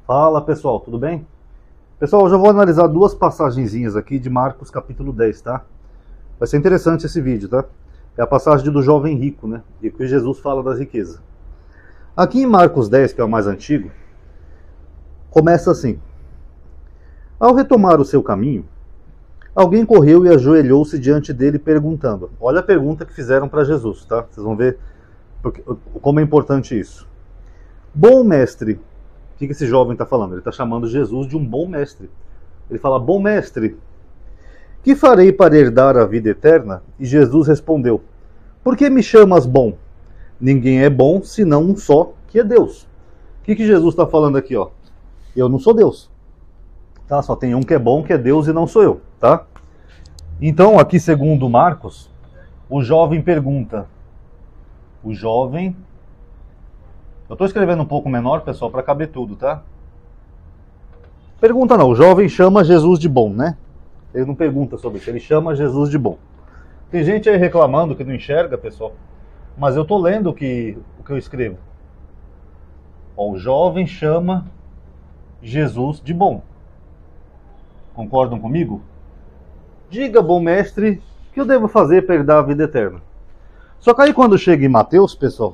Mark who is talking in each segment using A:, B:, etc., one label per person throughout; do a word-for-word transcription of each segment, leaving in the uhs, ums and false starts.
A: Fala pessoal, tudo bem? Pessoal, hoje eu vou analisar duas passagenzinhas aqui de Marcos capítulo dez, tá? Vai ser interessante esse vídeo, tá? É a passagem do jovem rico, né? E que Jesus fala das riquezas. Aqui em Marcos dez, que é o mais antigo, começa assim: ao retomar o seu caminho, alguém correu e ajoelhou-se diante dele perguntando. Olha a pergunta que fizeram para Jesus, tá? Vocês vão ver porque, como é importante isso. Bom mestre, o que esse jovem está falando? Ele está chamando Jesus de um bom mestre. Ele fala: bom mestre, que farei para herdar a vida eterna? E Jesus respondeu: por que me chamas bom? Ninguém é bom senão um só, que é Deus. O que, que Jesus está falando aqui? Ó? Eu não sou Deus. Tá? Só tem um que é bom, que é Deus, e não sou eu. Tá? Então, aqui segundo Marcos, o jovem pergunta. O jovem... Eu estou escrevendo um pouco menor, pessoal, para caber tudo, tá? Pergunta não, o jovem chama Jesus de bom, né? Ele não pergunta sobre isso, ele chama Jesus de bom. Tem gente aí reclamando que não enxerga, pessoal, mas eu estou lendo o que, o que eu escrevo. Ó, o jovem chama Jesus de bom. Concordam comigo? Diga, bom mestre, o que eu devo fazer para herdar a vida eterna? Só que aí quando chega em Mateus, pessoal,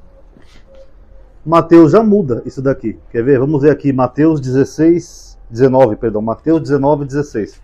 A: Mateus já muda isso daqui. Quer ver? Vamos ver aqui Mateus dezesseis, dezenove, perdão, Mateus dezenove, dezesseis.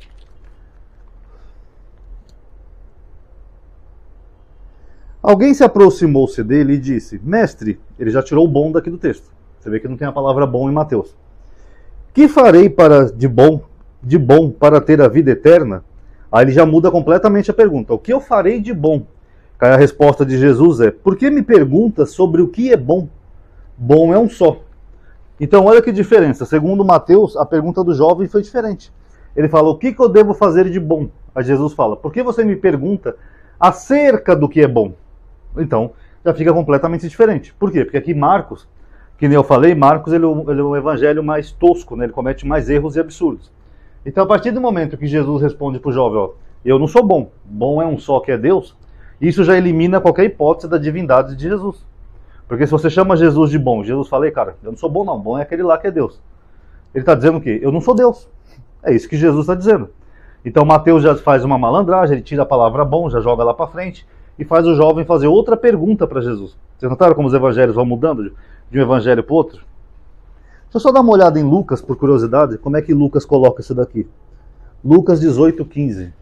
A: Alguém se aproximou-se dele e disse: mestre, ele já tirou o bom daqui do texto. Você vê que não tem a palavra bom em Mateus. Que farei para de bom, de bom para ter a vida eterna? Aí ele já muda completamente a pergunta. O que eu farei de bom? Aí a resposta de Jesus é: por que me pergunta sobre o que é bom? Bom é um só. Então olha que diferença. Segundo Mateus, a pergunta do jovem foi diferente. Ele fala: o que, que eu devo fazer de bom? Aí Jesus fala: por que você me pergunta acerca do que é bom? Então já fica completamente diferente. Por quê? Porque aqui Marcos, que nem eu falei, Marcos ele, ele é um evangelho mais tosco, né? Ele comete mais erros e absurdos. Então a partir do momento que Jesus responde para o jovem: ó, eu não sou bom, bom é um só, que é Deus, isso já elimina qualquer hipótese da divindade de Jesus. Porque se você chama Jesus de bom, Jesus fala: cara, eu não sou bom não, bom é aquele lá que é Deus. Ele está dizendo o quê? Eu não sou Deus. É isso que Jesus está dizendo. Então Mateus já faz uma malandragem, ele tira a palavra bom, já joga lá para frente, e faz o jovem fazer outra pergunta para Jesus. Vocês notaram como os evangelhos vão mudando de um evangelho para o outro? Deixa eu só dar uma olhada em Lucas, por curiosidade, como é que Lucas coloca isso daqui. Lucas dezoito, quinze.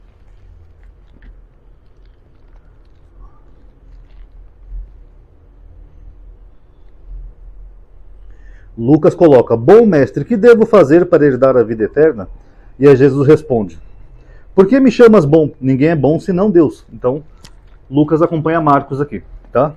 A: Lucas coloca: bom mestre, que devo fazer para herdar a vida eterna? E aí Jesus responde: por que me chamas bom? Ninguém é bom senão Deus. Então, Lucas acompanha Marcos aqui, tá?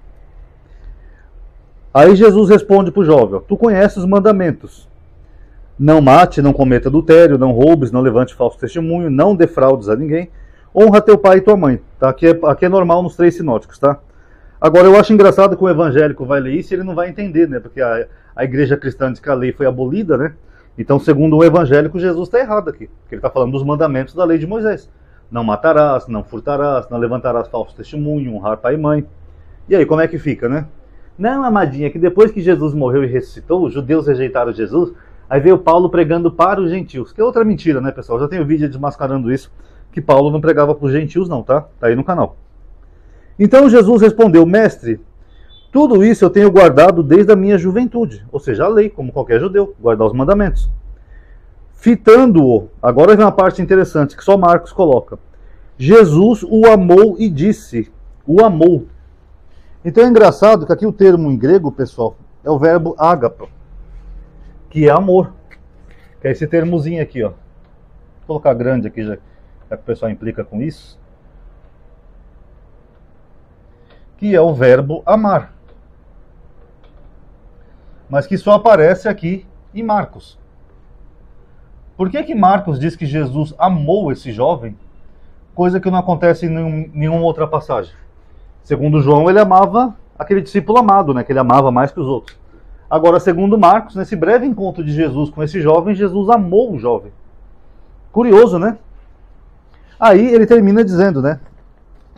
A: Aí Jesus responde para o jovem: tu conheces os mandamentos. Não mate, não cometa adultério, não roubes, não levante falso testemunho, não defraudes a ninguém, honra teu pai e tua mãe. Tá? Aqui, é, aqui é normal nos três sinóticos, tá? Agora, eu acho engraçado que o evangélico vai ler isso e ele não vai entender, né? Porque a, a igreja cristã diz que a lei foi abolida, né? Então, segundo o evangélico, Jesus está errado aqui. Porque ele está falando dos mandamentos da lei de Moisés. Não matarás, não furtarás, não levantarás falso testemunho, honrar pai e mãe. E aí, como é que fica, né? Não, amadinha, que depois que Jesus morreu e ressuscitou, os judeus rejeitaram Jesus, aí veio Paulo pregando para os gentios. Que é outra mentira, né, pessoal? Já tem um vídeo desmascarando isso, que Paulo não pregava para os gentios não, tá? Tá aí no canal. Então Jesus respondeu: mestre, tudo isso eu tenho guardado desde a minha juventude. Ou seja, a lei, como qualquer judeu, guardar os mandamentos. Fitando-o, agora vem uma parte interessante que só Marcos coloca. Jesus o amou e disse: o amou. Então é engraçado que aqui o termo em grego, pessoal, é o verbo ágapo, que é amor. Que é esse termozinho aqui, ó. Vou colocar grande aqui, já, já que o pessoal implica com isso. Que é o verbo amar. Mas que só aparece aqui em Marcos. Por que que Marcos diz que Jesus amou esse jovem? Coisa que não acontece em nenhum, nenhuma outra passagem. Segundo João, ele amava aquele discípulo amado, né? Que ele amava mais que os outros. Agora, segundo Marcos, nesse breve encontro de Jesus com esse jovem, Jesus amou o jovem. Curioso, né? Aí ele termina dizendo, né?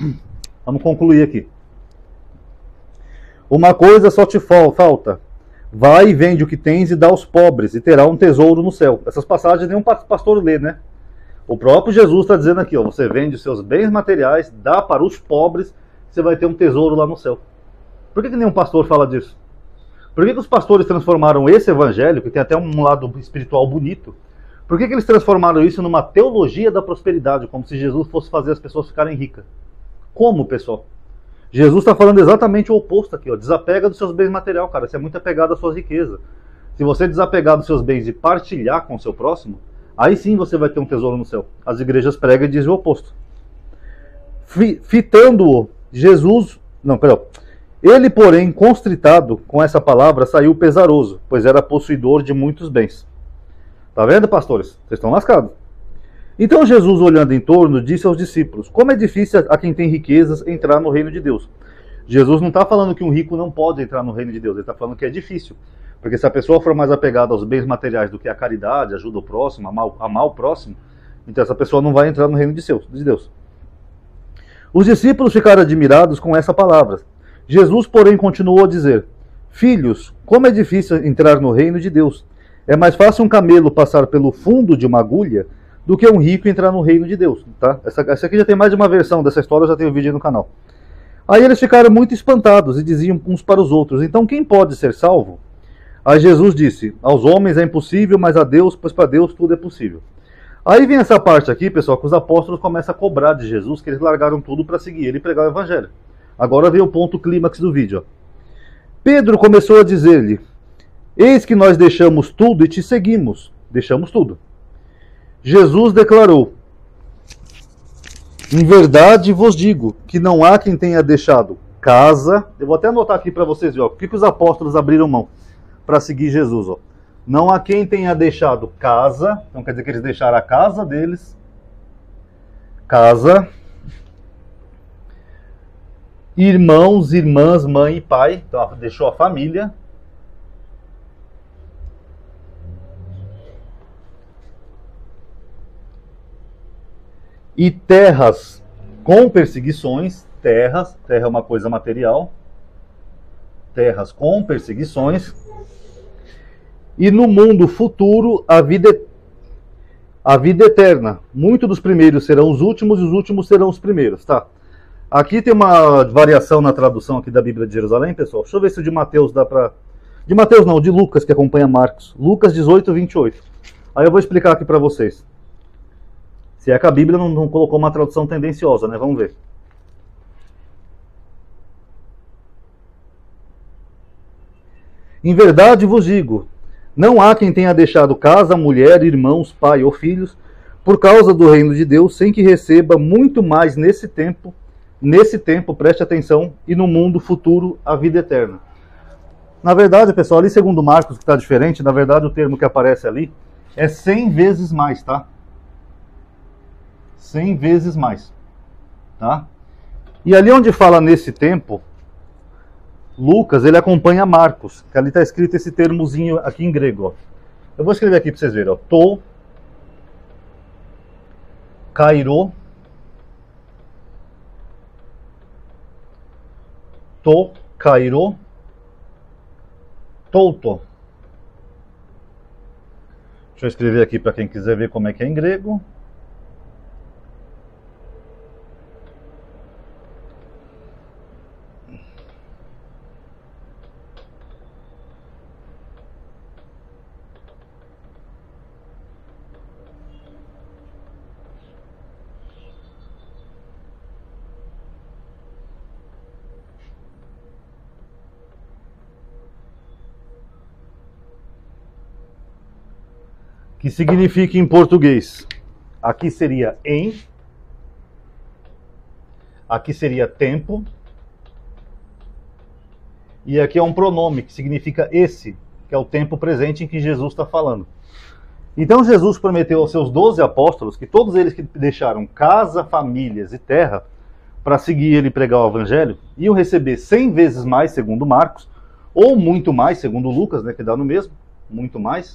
A: Vamos concluir aqui. Uma coisa só te falta. vai e vende o que tens e dá aos pobres, e terá um tesouro no céu. Essas passagens nenhum pastor lê, né? O próprio Jesus está dizendo aqui, ó, você vende os seus bens materiais, dá para os pobres, você vai ter um tesouro lá no céu. Por que, que nenhum pastor fala disso? Por que, que os pastores transformaram esse evangelho, que tem até um lado espiritual bonito, por que, que eles transformaram isso numa teologia da prosperidade, como se Jesus fosse fazer as pessoas ficarem ricas? Como, pessoal? Jesus está falando exatamente o oposto aqui, ó. Desapega dos seus bens materiais, cara. Você é muito apegado às suas riquezas. Se você desapegar dos seus bens e partilhar com o seu próximo, aí sim você vai ter um tesouro no céu. As igrejas pregam e dizem o oposto. Fitando-o, Jesus... Não, perdão. Ele, porém, constritado com essa palavra, saiu pesaroso, pois era possuidor de muitos bens. Tá vendo, pastores? Vocês estão lascados. Então Jesus, olhando em torno, disse aos discípulos, como é difícil a quem tem riquezas entrar no reino de Deus. Jesus não está falando que um rico não pode entrar no reino de Deus, ele está falando que é difícil. Porque se a pessoa for mais apegada aos bens materiais do que a caridade, ajuda o próximo, amar, amar o próximo, então essa pessoa não vai entrar no reino de Deus. Os discípulos ficaram admirados com essa palavra. Jesus, porém, continuou a dizer, filhos, como é difícil entrar no reino de Deus. É mais fácil um camelo passar pelo fundo de uma agulha do que um rico entrar no reino de Deus. Tá? Essa, essa aqui já tem mais de uma versão dessa história, eu já tenho um vídeo aí no canal. Aí eles ficaram muito espantados e diziam uns para os outros, então quem pode ser salvo? Aí Jesus disse, aos homens é impossível, mas a Deus, pois para Deus tudo é possível. Aí vem essa parte aqui, pessoal, que os apóstolos começam a cobrar de Jesus, que eles largaram tudo para seguir ele e pregar o evangelho. Agora vem o ponto clímax do vídeo. Ó. Pedro começou a dizer-lhe, eis que nós deixamos tudo e te seguimos. Deixamos tudo. Jesus declarou, em verdade vos digo, que não há quem tenha deixado casa, eu vou até anotar aqui para vocês verem, o que, que os apóstolos abriram mão para seguir Jesus. Ó. Não há quem tenha deixado casa, não quer dizer que eles deixaram a casa deles, casa, irmãos, irmãs, mãe e pai, então deixou a família, e terras com perseguições, terras, terra é uma coisa material, terras com perseguições, e no mundo futuro a vida, a vida eterna. Muitos dos primeiros serão os últimos e os últimos serão os primeiros, tá? Aqui tem uma variação na tradução aqui da Bíblia de Jerusalém, pessoal. Deixa eu ver se o de Mateus dá pra... De Mateus não, de Lucas, que acompanha Marcos. Lucas dezoito, vinte e oito. Aí eu vou explicar aqui pra vocês. Se é que a Bíblia não, não colocou uma tradução tendenciosa, né? Vamos ver. Em verdade vos digo, não há quem tenha deixado casa, mulher, irmãos, pai ou filhos, por causa do reino de Deus, sem que receba muito mais nesse tempo, nesse tempo, preste atenção, e no mundo futuro a vida eterna. Na verdade, pessoal, ali segundo Marcos, que está diferente, na verdade o termo que aparece ali é cem vezes mais, tá? cem vezes mais, tá? E ali onde fala nesse tempo, Lucas, ele acompanha Marcos, que ali está escrito esse termozinho aqui em grego, ó. Eu vou escrever aqui para vocês verem, ó. To, kairo, to, kairo, touto. Deixa eu escrever aqui para quem quiser ver como é que é em grego. Que significa em português, aqui seria em, aqui seria tempo, e aqui é um pronome que significa esse, que é o tempo presente em que Jesus está falando. Então Jesus prometeu aos seus doze apóstolos que todos eles que deixaram casa, famílias e terra para seguir ele e pregar o evangelho, iam receber cem vezes mais, segundo Marcos, ou muito mais, segundo Lucas, né, que dá no mesmo, muito mais,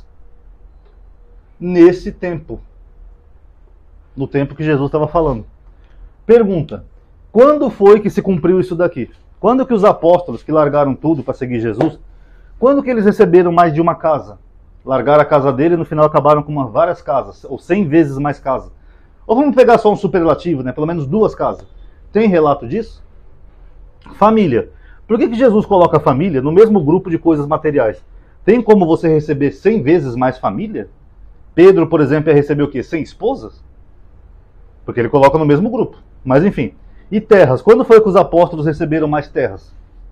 A: nesse tempo, no tempo que Jesus estava falando. Pergunta, quando foi que se cumpriu isso daqui? Quando que os apóstolos que largaram tudo para seguir Jesus, Quando que eles receberam mais de uma casa? Largaram a casa dele e no final acabaram com uma, várias casas, ou cem vezes mais casas. Ou vamos pegar só um superlativo, né? Pelo menos duas casas. Tem relato disso? Família. Por que que Jesus coloca a família no mesmo grupo de coisas materiais? Tem como você receber cem vezes mais família? Pedro, por exemplo, ia receber o quê? cem esposas? Porque ele coloca no mesmo grupo. Mas enfim. E terras? Quando foi que os apóstolos receberam mais terras?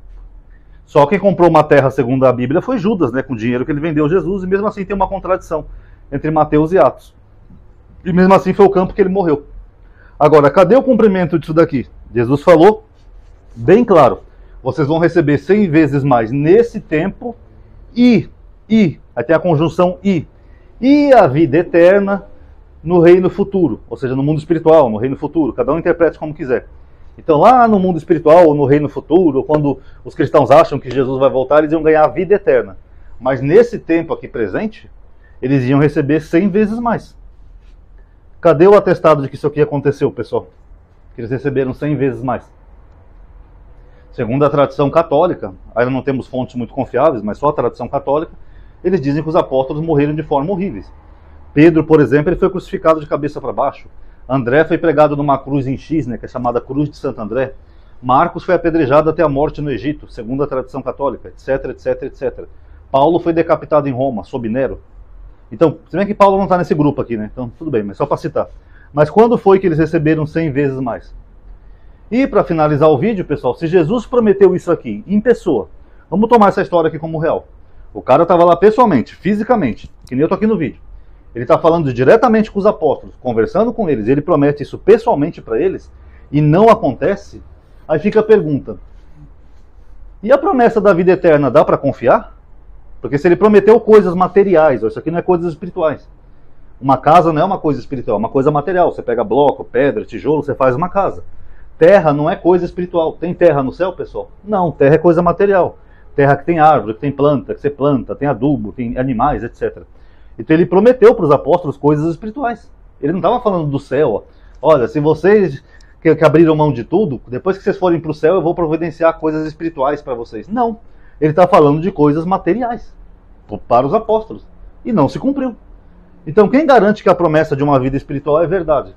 A: Só quem comprou uma terra, segundo a Bíblia, foi Judas, né? Com o dinheiro que ele vendeu a Jesus. E mesmo assim tem uma contradição entre Mateus e Atos. E mesmo assim foi o campo que ele morreu. Agora, cadê o cumprimento disso daqui? Jesus falou bem claro. Vocês vão receber cem vezes mais nesse tempo e, e, aí tem a conjunção e, e a vida eterna no reino futuro, ou seja, no mundo espiritual, no reino futuro, cada um interprete como quiser. Então lá no mundo espiritual, ou no reino futuro, ou quando os cristãos acham que Jesus vai voltar, eles iam ganhar a vida eterna. Mas nesse tempo aqui presente, eles iam receber cem vezes mais. Cadê o atestado de que isso aqui aconteceu, pessoal? Que eles receberam cem vezes mais. Segundo a tradição católica, ainda não temos fontes muito confiáveis, mas só a tradição católica, eles dizem que os apóstolos morreram de forma horríveis. Pedro, por exemplo, ele foi crucificado de cabeça para baixo. André foi pregado numa cruz em X, né, que é chamada Cruz de Santo André. Marcos foi apedrejado até a morte no Egito, segundo a tradição católica, etc, etc, etcétera. Paulo foi decapitado em Roma, sob Nero. Então, se bem que Paulo não está nesse grupo aqui, né? Então, tudo bem, mas só para citar. Mas quando foi que eles receberam cem vezes mais? E para finalizar o vídeo, pessoal, se Jesus prometeu isso aqui em pessoa, vamos tomar essa história aqui como real. O cara estava lá pessoalmente, fisicamente, que nem eu estou aqui no vídeo. Ele está falando diretamente com os apóstolos, conversando com eles, ele promete isso pessoalmente para eles, e não acontece, aí fica a pergunta, e a promessa da vida eterna dá para confiar? Porque se ele prometeu coisas materiais, ó, isso aqui não é coisas espirituais. Uma casa não é uma coisa espiritual, é uma coisa material. Você pega bloco, pedra, tijolo, você faz uma casa. Terra não é coisa espiritual. Tem terra no céu, pessoal? Não, terra é coisa material. Terra que tem árvore, que tem planta, que você planta, tem adubo, tem animais, etcétera. Então ele prometeu para os apóstolos coisas espirituais. Ele não estava falando do céu. Ó. Olha, se vocês que, que abriram mão de tudo, depois que vocês forem para o céu, eu vou providenciar coisas espirituais para vocês. Não. Ele está falando de coisas materiais para os apóstolos. E não se cumpriu. Então quem garante que a promessa de uma vida espiritual é verdade?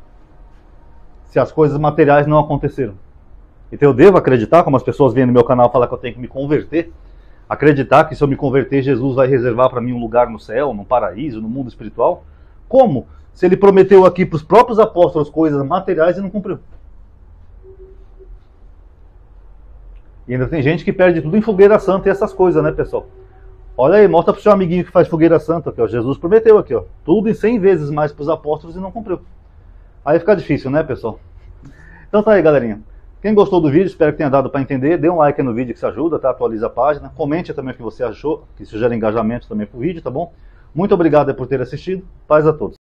A: Se as coisas materiais não aconteceram. Então eu devo acreditar, como as pessoas vêm no meu canal falar que eu tenho que me converter, acreditar que se eu me converter, Jesus vai reservar para mim um lugar no céu, no paraíso, no mundo espiritual? Como? Se ele prometeu aqui para os próprios apóstolos coisas materiais e não cumpriu. E ainda tem gente que perde tudo em fogueira santa e essas coisas, né, pessoal? Olha aí, mostra para o seu amiguinho que faz fogueira santa aqui, ó. Jesus prometeu aqui, ó, tudo em cem vezes mais para os apóstolos e não cumpriu. Aí fica difícil, né, pessoal? Então tá aí, galerinha. Quem gostou do vídeo, espero que tenha dado para entender. Dê um like no vídeo que isso ajuda, tá? Atualiza a página. Comente também o que você achou, que isso gera engajamento também pro vídeo, tá bom? Muito obrigado por ter assistido. Paz a todos.